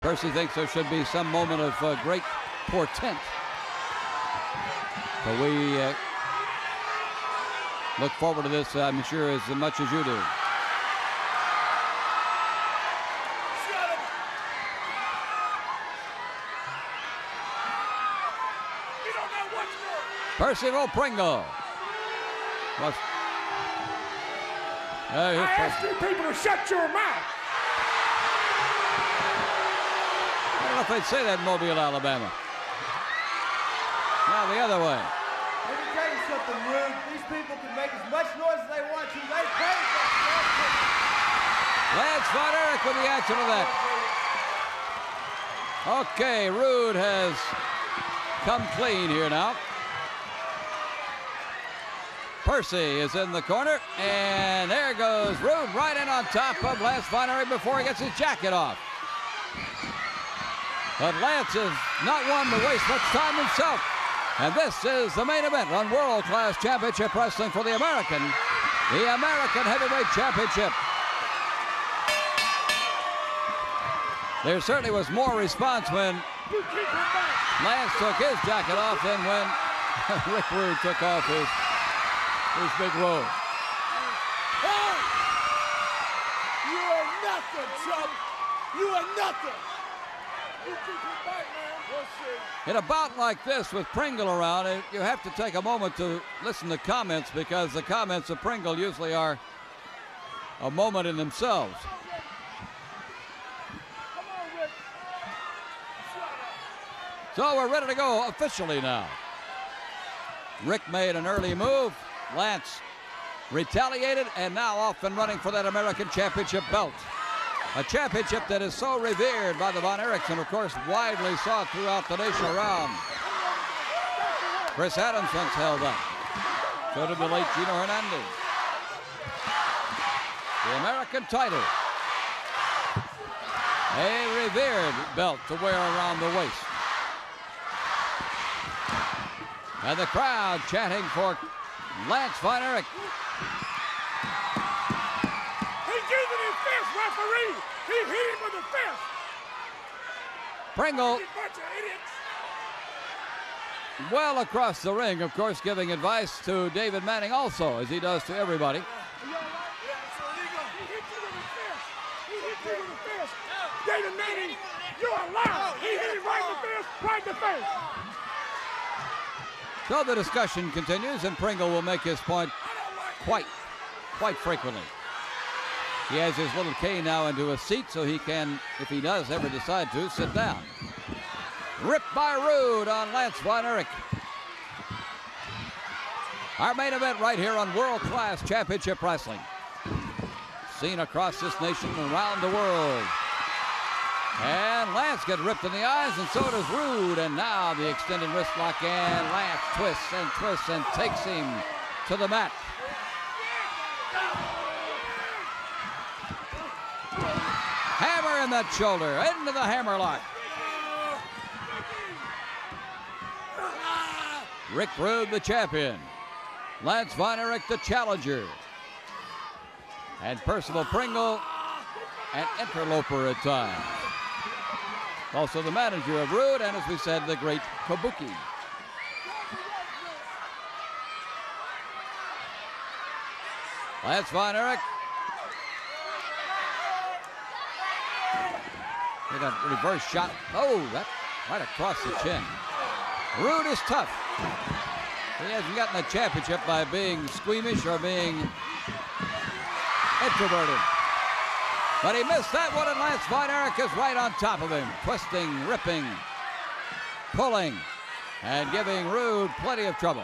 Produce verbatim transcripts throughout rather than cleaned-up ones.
Percy thinks there should be some moment of uh, great portent. But we uh, look forward to this, I'm sure, as much as you do. Percival Pringle. Well, uh, I ask you people to shut your mouth. I don't know if they'd say that in Mobile, Alabama. Now the other way. Let me tell you something, Rude. These people can make as much noise as they want to. They pay for it. Lance Von Erich with the action of that. Okay, Rude has come clean here now. Percy is in the corner, and there goes Rude right in on top of Lance Von Erich before he gets his jacket off. But Lance is not one to waste much time himself. And this is the main event on World Class Championship Wrestling for the American, the American Heavyweight Championship. There certainly was more response when Lance took his jacket off than when Rick Rude took off his His big robe. Hey! You are nothing, chump. You are nothing. You keep it back, man. We'll see. In a bout like this with Pringle around, it, you have to take a moment to listen to comments, because the comments of Pringle usually are a moment in themselves. Come on, Rick. So we're ready to go officially now. Rick made an early move. Lance retaliated, and now off and running for that American Championship belt. A championship that is so revered by the Von Erichs, and of course widely sought throughout the nation around. Chris Adams once held that. So did the late Gino Hernandez. The American title. A revered belt to wear around the waist. And the crowd chanting for Lance Von Erich. He gave it his fist, referee. He hit him with the fist. Pringle You bunch of idiots. well across the ring, of course, giving advice to David Manning also, as he does to everybody. Are you all right? Yeah, it's illegal. He hit you with his fist. He hit you with the fist. David Manning, you're a liar. He hit him right in the fist, right in the face. So the discussion continues, and Pringle will make his point quite, quite frequently. He has his little cane now into a seat, so he can, if he does ever decide to, sit down. Ripped by Rude on Lance Von Erich. Our main event right here on World Class Championship Wrestling. Seen across this nation and around the world. And Lance gets ripped in the eyes, and so does Rude. And now the extended wrist lock, and Lance twists and twists and takes him to the mat. Hammer in that shoulder, into the hammer lock. Rick Rude, the champion. Lance Von Erich, the challenger. And Percival Pringle, an interloper at times. Also the manager of Rude, and as we said, the great Kabuki. Lance Von Erich. Hit a reverse shot. Oh, that right across the chin. Rude is tough. He hasn't gotten a championship by being squeamish or being introverted. But he missed that one, and Lance Von Erich is right on top of him, twisting, ripping, pulling, and giving Rude plenty of trouble.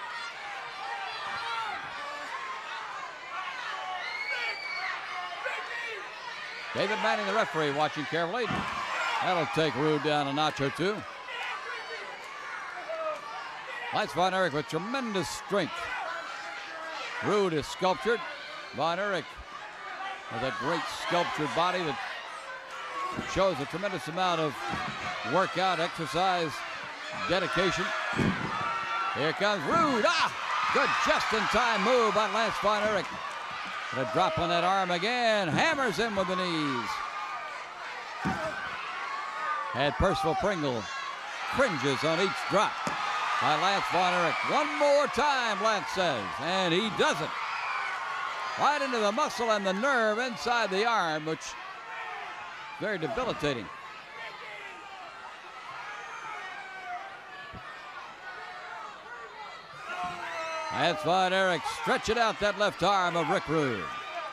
David Manning, the referee, watching carefully. That'll take Rude down a notch or two. Lance Von Erich with tremendous strength. Rude is sculptured. Von Erich with a great sculptured body that shows a tremendous amount of workout, exercise, dedication. Here comes Rude. Ah! Good just-in-time move by Lance Von Erich. But a drop on that arm again. Hammers in with the knees. And Percival Pringle cringes on each drop by Lance Von Erich. One more time, Lance says, and he does it. Right into the muscle and the nerve inside the arm, which is very debilitating. Lance Von Erich stretching out that left arm of Rick Rude.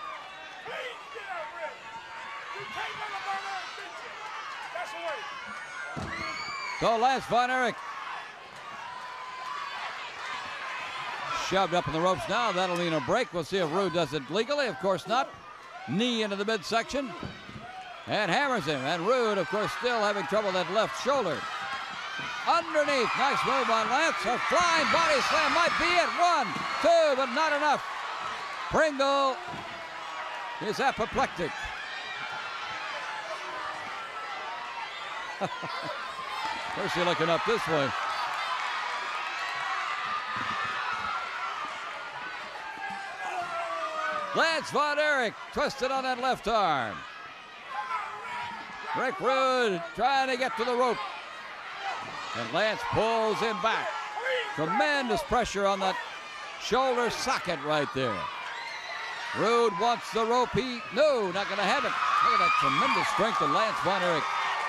So Lance Von Erich shoved up in the ropes now. That'll mean a break. We'll see if Rude does it legally. Of course not. Knee into the midsection and hammers him. And Rude, of course, still having trouble with that left shoulder. Underneath, nice move on Lance. A flying body slam might be it. One, two, but not enough. Pringle is apoplectic. Percy looking up this way. Lance Von Erich twisted on that left arm. Rick Rude trying to get to the rope. And Lance pulls him back. Tremendous pressure on that shoulder socket right there. Rude wants the rope. He, no, not going to have it. Look at that tremendous strength of Lance Von Erich.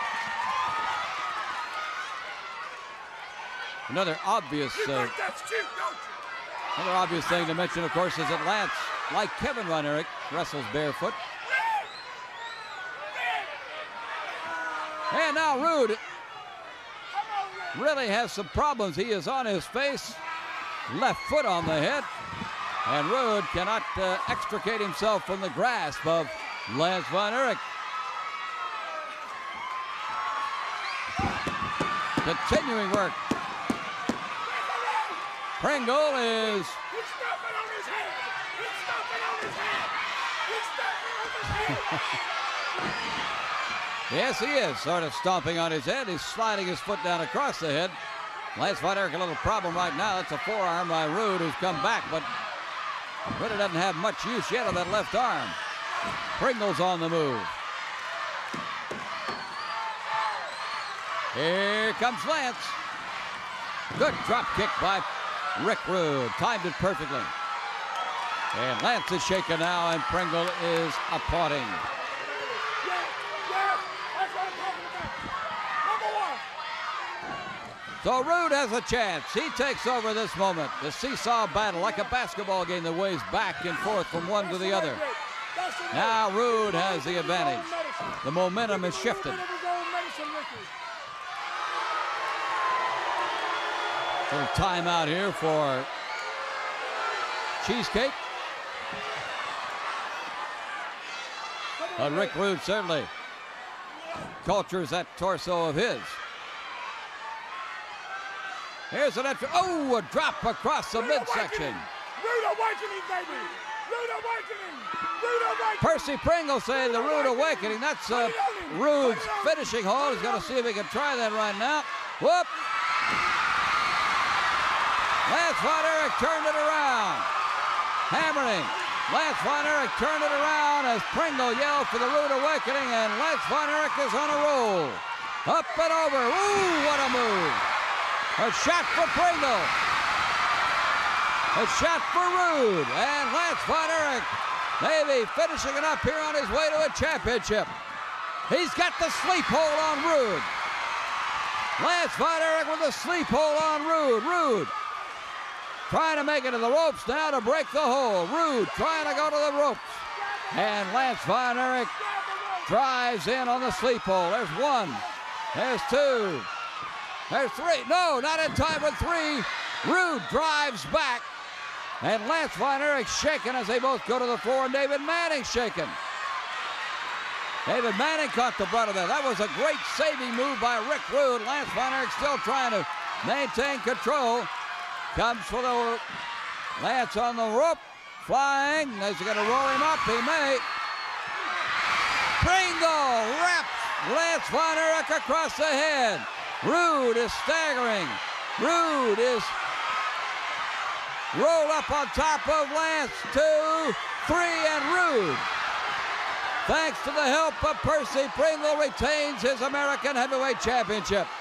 Another obvious, uh, another obvious thing to mention, of course, is that Lance, like Kevin Von Erich, wrestles barefoot. And now Rude really has some problems. He is on his face, left foot on the head, and Rude cannot uh, extricate himself from the grasp of Lance Von Erich. Continuing work. Pringle is He's stomping on his head. He's stomping on his head. He's stomping on his head. yes, he is sort of stomping on his head. He's sliding his foot down across the head. Lance Von Erich a little problem right now. That's a forearm by Rude, who's come back, but really doesn't have much use yet of that left arm. Pringle's on the move. Here comes Lance. Good drop kick by Rick Rude. Timed it perfectly. And Lance is shaken now, and Pringle is applauding. Yeah, yeah, that's what I'm talking about. Number one. So Rude has a chance. He takes over this moment. The seesaw battle, like a basketball game that waves back and forth from one to the other. Now Rude has the advantage. The momentum is shifted. Little timeout here for Cheesecake. But Rick Rude certainly cultures that torso of his. Here's an entry. Oh, a drop across the Rude midsection. Rude awakening, baby. Rude awakening. Rude awakening. Percy Pringle saying the Rude awakening. That's uh, Rude's finishing hold. He's going to see if he can try that right now. Whoop. Lance Von Erich turned it around. Hammering. Lance Von Erich turned it around as Pringle yelled for the Rude awakening, and Lance Von Erich is on a roll. Up and over. Ooh, what a move. A shot for Pringle. A shot for Rude. And Lance Von Erich maybe finishing it up here on his way to a championship. He's got the sleep hold on Rude. Lance Von Erich with a sleep hold on Rude. Rude trying to make it to the ropes now to break the hold. Rude trying to go to the ropes. And Lance Von Erich drives in on the sleep hold. There's one. There's two. There's three. No, not in time with three. Rude drives back. And Lance Von Erich shaken as they both go to the floor, and David Manning shaken. David Manning caught the brunt of that. That was a great saving move by Rick Rude. Lance Von Erich still trying to maintain control. Comes for the Lance on the rope, flying. Is he going to roll him up? He may. Pringle wraps Lance Von Erich across the head. Rude is staggering. Rude is rolled up on top of Lance. Two, three, and Rude Thanks to the help of Percy, Pringle retains his American Heavyweight Championship.